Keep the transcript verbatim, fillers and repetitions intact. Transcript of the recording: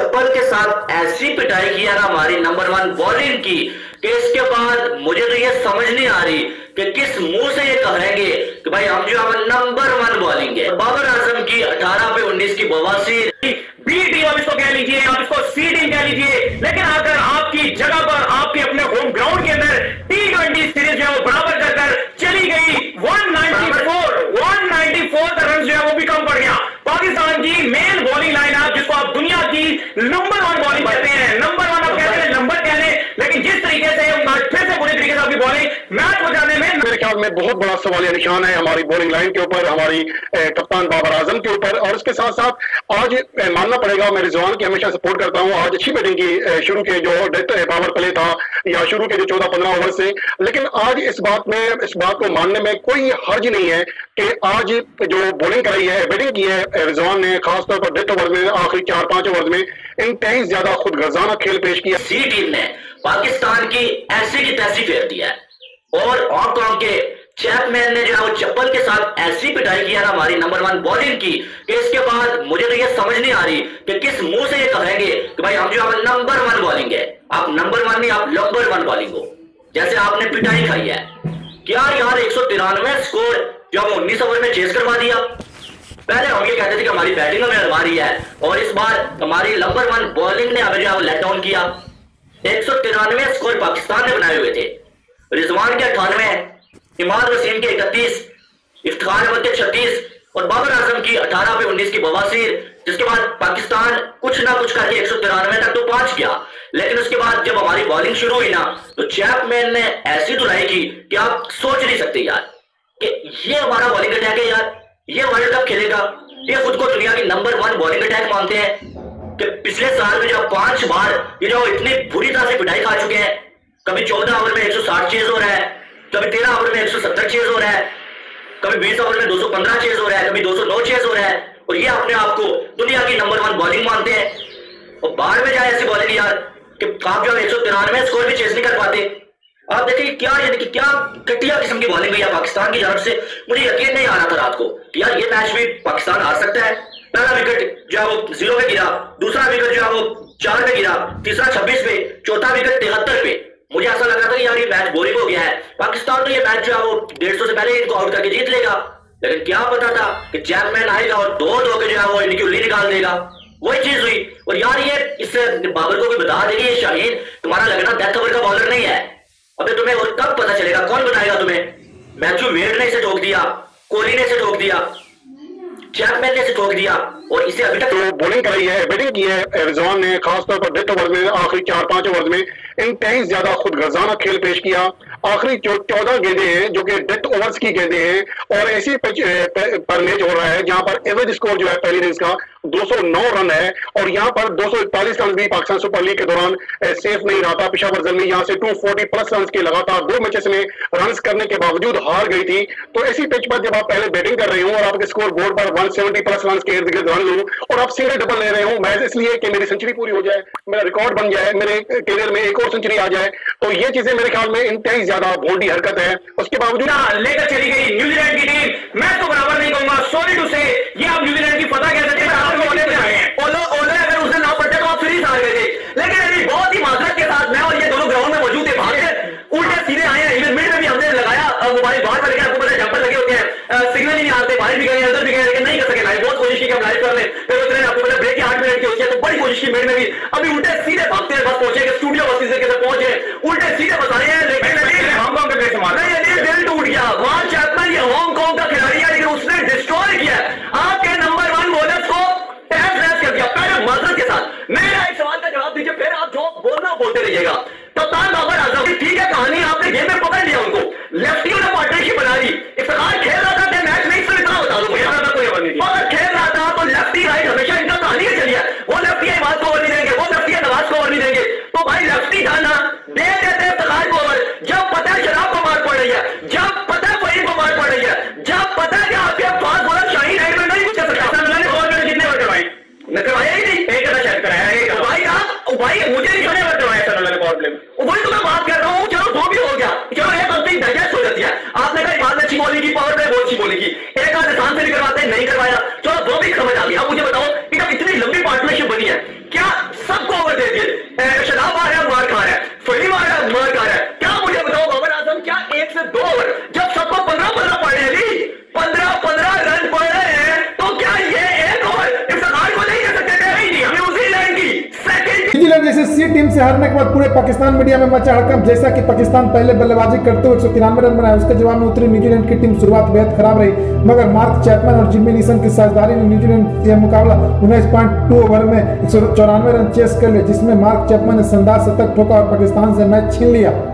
चप्पल के साथ ऐसी पिटाई की है ना हमारी नंबर वन बॉलिंग की कि इसके बाद मुझे तो ये समझ नहीं आ रही कि किस मुंह से ये कहेंगे कि भाई हम जो है नंबर वन बॉलिंग है। बाबर आजम की अठारह पे उन्नीस की बवासीर, बी टीम आप इसको कह लीजिए, आप इसको सी टीम कह लीजिए, लेकिन अगर आपकी जगह पर आपके अपने होम ग्राउंड के अंदर टी ट्वेंटी सीरीज जो है वो बराबर कर कर चली गई, एक सौ चौरानवे एक सौ चौरानवे रन जो है वो भी कम पड़ गया। पाकिस्तान की मेन बॉलिंग लाइन आप जिसको आप दुनिया की नंबर वन बॉलिंग कहते हैं, नंबर वन आप कहते हैं, नंबर कह लें, लेकिन जिस तरीके से फिर से बुरी तरीके से आपकी बॉलिंग मैच बचाने में मेरे ख्याल में बहुत बड़ा सवालिया निशान है हमारी बॉलिंग लाइन के ऊपर, हमारी कप्तान बाबर आजम के ऊपर। और इसके साथ साथ आज मानना पड़ेगा, मैं रिजवान की हमेशा सपोर्ट करता हूं, आज अच्छी बैटिंग की शुरू के जो डेथ पावर प्ले था या शुरू के जो चौदह पंद्रह ओवर से, लेकिन आज इस बात में इस बात को मानने में कोई हर्ज नहीं है कि आज जो बॉलिंग कराई है, बैटिंग की है रिजवान ने, खासतौर पर डेथ ओवर में, आखिरी चार पांच ओवर में इंतहाई ज्यादा खुद गर्जाना खेल पेश किया। सी टीम ने पाकिस्तान की ऐसी की तैसी फेर दिया है और हांगकांग के चैपमैन ने जो है वो चप्पल के साथ ऐसी पिटाई की है ना हमारी नंबर वन बॉलिंग की कि इसके बाद मुझे तो ये समझ नहीं आ रही कि किस मुंह से ये कहेंगे कि भाई हम जो है नंबर वन बॉलिंग है। आप नंबर वन नहीं, आप नंबर वन बॉलिंग हो, जैसे आपने पिटाई खाई है। क्या यार एक सौ तिरानवे स्कोर जो हम उन्नीस ओवर में चेस करवा दिया। पहले हम ये कहते थे कि हमारी बैटिंग हमें हरवा रही है और इस बार हमारी नंबर वन बॉलिंग ने हमें जो है वो लेट डाउन किया। एक सौ तिरानवे स्कोर पाकिस्तान ने बनाए हुए थे, रिजवान के अट्ठानवे, इमाद वसीम के इकतीस, इफ्तिखार अहमद के छत्तीस और बाबर आजम की अठारह पे उन्नीस की बवासीर, जिसके बाद पाकिस्तान कुछ ना कुछ करके एक सौ तिरानवे तक तो पहुंच गया। लेकिन उसके बाद जब हमारी बॉलिंग शुरू हुई ना तो चैपमैन ने ऐसी धुलाई की कि आप सोच नहीं सकते यार कि ये हमारा बॉलिंग अटैक है यार, ये वर्ल्ड कप खेलेगा, ये खुद को दुनिया की नंबर वन बॉलिंग अटैक मानते हैं कि पिछले साल में जो पांच बार ये जो इतनी बुरी तरह से पिटाई खा चुके हैं। कभी चौदह ओवर में एक सौ साठ चेज हो रहा है, कभी तेरह ओवर में एक सौ सत्तर चेज हो रहा है, कभी बीस ओवर में दो सौ पंद्रह चेज हो रहा है, कभी दो सौ नौ चेज हो रहा है और ये अपने आप को दुनिया की नंबर वन बॉलिंग मानते हैं। और बाहर में जाए ऐसी बॉलिंग यार कि आप जो एक सौ तिरानवे स्कोर भी चेज नहीं कर पाते। आप देखिए क्या यानी कि क्या घटिया किस्म की बॉलिंग हुई है पाकिस्तान की तरफ से। मुझे यकीन नहीं आ रहा था रात को कि यार ये मैच भी पाकिस्तान हार सकता है। पहला विकेट जो है वो जीरो पे गिरा, दूसरा विकेट जो है वो चार पे गिरा, तीसरा छब्बीस पे, चौथा विकेट तिहत्तर पे। मुझे ऐसा लगा था कि यार ये मैच बोरिंग हो गया है, पाकिस्तान तो ये मैच जो है वो डेढ़ सौ से पहले इनको आउट करके जीत लेगा। लेकिन क्या पता था कि चैपमैन आएगा और दो दो के जो है वो इनकी उल्ली निकाल देगा। वही चीज हुई। और यार ये इससे बाबर को भी बता देगी ये शाहीन तुम्हारा लगना डेथ ओवर का बॉलर नहीं है। अबे तुम्हें और कब पता चलेगा, कौन बताएगा तुम्हें। मैथ्यू वेड ने इसे ठोक दिया, कोहली ने इसे ठोक दिया, चैपमैन ने इसे ठोक दिया और इसे अभी तक तो बॉलिंग कराई है, बैटिंग की है रिजवान ने, खासतौर पर डेथ ओवर में, आखिरी चार पांच ओवर में इंतहाई ज्यादा खुद गर्जाना खेल पेश किया। आखिरी चौदह गेंदे हैं जो कि डेथ ओवर्स की गेंदे हैं और ऐसी पर मैच हो रहा है जहां पर एवरेज स्कोर जो है पहले इनिंग्स का दो सौ नौ रन है और यहाँ पर दो सौ इकतालीस रन भी पाकिस्तान सुपर लीग के दौरान सेफ नहीं रहा था। पेशावर जलमी यहाँ से दो सौ चालीस प्लस रन के लगातार दो मैचेस में रन करने के बावजूद हार गई थी। तो ऐसी पिच पर जब आप पहले बैटिंग कर रहे हो और आपके स्कोर बोर्ड पर एक सौ सत्तर प्लस रन के इर्द गिर्द रन लूं और आप सिंगल डबल ले रहे हो, मैं इसलिए कि मेरी सेंचुरी पूरी हो जाए, मेरा रिकॉर्ड बन जाए, मेरे करियर में एक और सेंचुरी आ जाए, तो ये चीजें मेरे ख्याल में इंतहाई ज्यादा बोल्डी हरकत है। उसके बावजूद लेकर चली गई न्यूजीलैंड की टीम। मैं तो बराबर नहीं कहूंगा, सॉरी टू से ये आप न्यूजीलैंड की फतह कह सकते हैं। ओलो ओलो अगर उसने ना पड़ते तो आप सीरीज हार गए थे। लेकिन अभी बहुत ही माजरत के साथ मैं और ये दोनों ग्राउंड में मौजूद थे, भाग उल्टे सीधे आए हैं। इवन मिड में भी हमने लगाया, मोबाइल बाहर पर गया, आपको पता है जंपर लगे होते हैं, सिग्नल ही नहीं आते, बाहर भी गए अंदर भी गए, लेकिन नहीं कर सके लाइव। बहुत कोशिश की हम लाइव कर लें, फिर उतरे, आपको पता ब्रेक की आठ मिनट की होती है तो बड़ी कोशिश की मिड में भी। अभी उल्टे सीधे भागते हैं, बस पहुंचे स्टूडियो बस इस तरीके से पहुंचे, उल्टे सीधे बस आए हैं। लेकिन हांगकांग का बेस मार दिल टूट गया। वहां चैपमैन ये हांगकांग का खिलाड़ी है लेकिन उसने डिस्ट्रॉय किया आपके नंबर वन बॉलर्स को, टैप टैप कर दिया। पहले माजरत के साथ मेरा एक सवाल का जवाब दीजिए, फिर आप जो बोलना बोलते रहिएगा। कप्तान बाबर आजम, ठीक है कहानी आपने गेम में पकड़ लिया उनको, लेफ्टियों ने पार्टनरशिप बना ली। इफ्तिखार खेल रहा था कि मैच में इस इतना बता दूं मुझे अगर खेल रहा था तो लेफ्टी राइट हमेशा इनका कहानी चली है। वो लेफ्टी है इबाद को ओवर नहीं देंगे, वो लेफ्टी है नवाज को ओवर नहीं देंगे, तो भाई लेफ्टी था ना, दे देते इफ्तिखार को ओवर। जब पता है शराब को मार पड़ रही है, जब पता है फहीम को मार पड़ रही है, जब पता है कि आपके पास बॉलर शाहीन है में नहीं कुछ कर सकता। कितने ओवर करवाए न करवाया ही नहीं, एक शायद कराया भाई। आप भाई मुझे नहीं करने ओवर करवाया सर ने प्रॉब्लम, वही तो मैं बात कर रहा हूँ। चलो जो भी हो गया, चलो एक गलती डाइजेस्ट हो जाती है। आपने कहा इबाद ने अच्छी बॉलिंग की, पावर प्ले बहुत अच्छी बॉलिंग की, एक आध स्थान से भी करवाते नहीं करवाया, चलो वो भी समझ आ गया। अब मुझे बताओ कि जब इतनी लंबी पार्टनरशिप बनी है, क्या टीम से हारने के बाद पूरे पाकिस्तान मीडिया में मचा हड़कंप। जैसा कि पाकिस्तान पहले बल्लेबाजी करते हुए एक सौ तिरानवे रन बनाए, उसके जवाब में उतरी न्यूजीलैंड की टीम। शुरुआत बेहद खराब रही, मगर मार्क चैपमैन और जिम्मी नीसन की साझेदारी ने न्यूजीलैंड यह मुकाबला उन्नीस पॉइंट दो ओवर में एक सौ चौरानवे रन चेस कर लिया, जिसमें मार्क चैपमैन ने शानदार शतक ठोका और पाकिस्तान से मैच छीन लिया।